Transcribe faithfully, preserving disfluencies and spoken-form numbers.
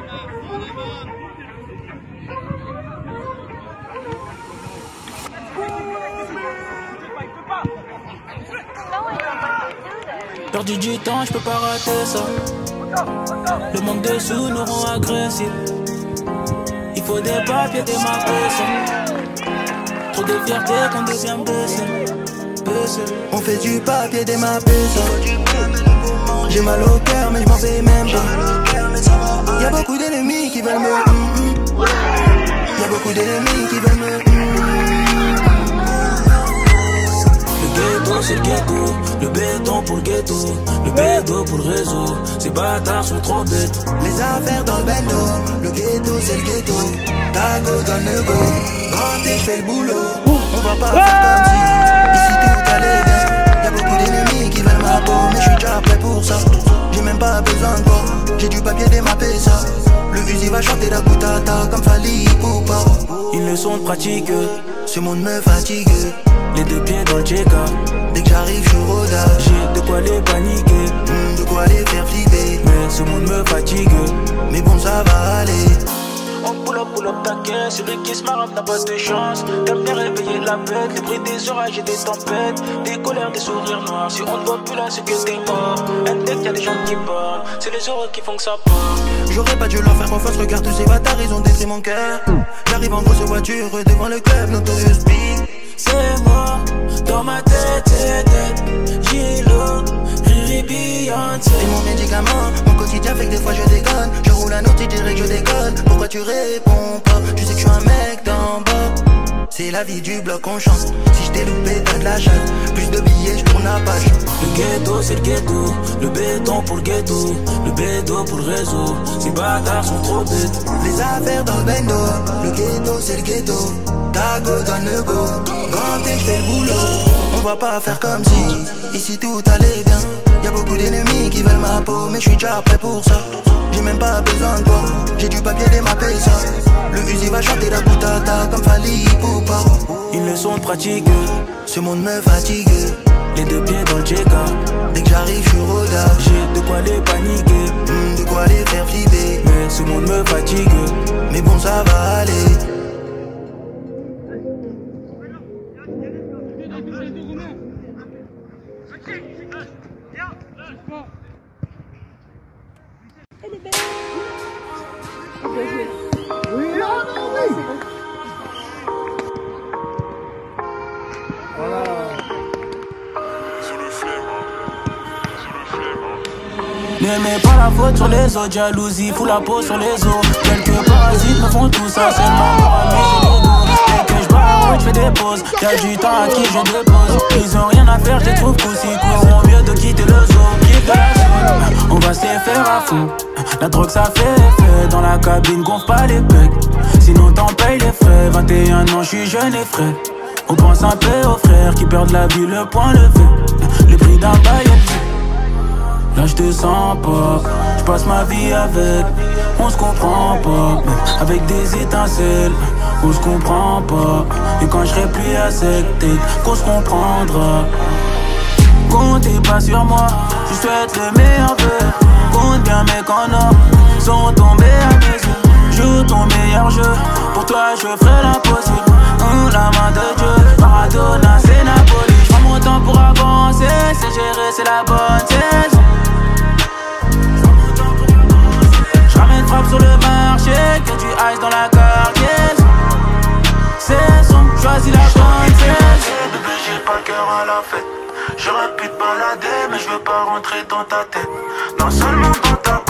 Perdu du temps, je peux pas rater ça. Le manque de sous nous rend agressifs. Il faut des papiers, des mappes. Trop de fierté qu'on devient imbécile. On fait du papier, des mappes. J'ai mal au cœur mais je m'en fais même pas. Y'a beaucoup d'ennemis qui veulent me Y'a beaucoup d'ennemis qui veulent me Le ghetto c'est le ghetto, le béton pour le ghetto, le bédo pour le réseau. Ces bâtards sont trop bêtes. Les affaires dans le bendo, le ghetto c'est le ghetto. Tago donne le go, quand je fais le boulot. On va pas faire comme si ici tout allait bien. Y'a beaucoup d'ennemis qui veulent ma peau, mais je suis déjà prêt pour ça. J'ai même pas besoin de quoi, j'ai du papier démappé ça. Le fusil va chanter la boutata comme Fali Poupa. Une leçon de pratique, ce monde me fatigue. Les deux pieds dans le check-up. Dès que j'arrive je suis rodage. J'ai de quoi les paniquer, mmh, de quoi les faire flipper. Mais ce monde me fatigue. Mais bon ça va aller. On pull up, pull up ta caisse, celui qui se marre n'a pas de chance. T'aimes bien réveiller la bête, les bruits des orages et des tempêtes. Des colères, des sourires noirs, si on ne voit plus là c'est que t'es mort. Un deck y'a des gens qui parlent, c'est les heureux qui font que ça part. J'aurais pas dû leur faire confiance, regarde tous ces bâtards, ils ont détruit mon cœur. J'arrive en grosse voiture devant le club Notorious Big. C'est moi, dans ma tête, c'est tête. Gilo, Riri, Beyoncé. C'est mon médicament, mon quotidien fait que des fois je déconne. Je roule un autre, tu dirais que je déconne. Pourquoi tu réponds pas? Tu sais que je suis un mec d'en bas. C'est la vie du bloc, on chante. Si je t'ai loupé, t'as de la chatte. Plus de billets, je tourne la page. Le ghetto, c'est le ghetto. Le béton pour le ghetto. Le bédo pour le réseau. Ces bâtards sont trop bêtes. Les affaires dans le bendo. Le ghetto, c'est le ghetto. Tago donne le go. Quand je fais le boulot. On va pas faire comme si ici tout allait bien. Y'a beaucoup d'ennemis qui veulent ma peau, mais je suis déjà prêt pour ça. J'ai même pas besoin de toi, j'ai du papier démappé ça. Le fusil va chanter la boutata comme Fali Poupa. Une leçon de pratique, ce monde me fatigue. Les deux pieds dans le check-up. Dès que j'arrive je suis rodage. J'ai de quoi les paniquer, mmh, de quoi les faire flipper. Mais ce monde me fatigue. Mais bon ça va aller. Ne mets pas la faute sur les autres, jalousie, fout la peau sur les os. Quelques parasites me font tout ça, seulement pour amuser le dos. Dès que je barre, je fais des pauses, y'a du temps à qui je dépose. Ils ont rien à faire, je les trouve coussi, cousin. Mieux de quitter le zoo, quitte la zone. On va se les faire à fond, la drogue ça fait effet. Dans la cabine, gonfle pas les pecs, sinon t'en payes les frais. vingt et un ans, je suis jeune et frais. On pense un peu aux frères qui perdent la vie, le point levé. Le prix d'un bail. Là je te sens pas, je passe ma vie avec. On se comprend pas, avec des étincelles. On se comprend pas, et quand je serai plus à sec, peut-être qu'on se comprendra. Comptez pas sur moi, je souhaite le meilleur vœu. Compte bien mes canards, sont tombés à mes yeux. Joue ton meilleur jeu, pour toi je ferai l'impossible. Hum, la main de Dieu, Maradona c'est Napoli. J'prends mon temps pour avancer, c'est gérer, c'est la bonne saison. J'ramène frappe sur le marché, que tu ailles dans la cargaison. Saison, choisis la bonne saison. Bébé j'ai pas le cœur à la fête. J'aurais pu te balader mais je veux pas rentrer dans ta tête. Non seulement dans ta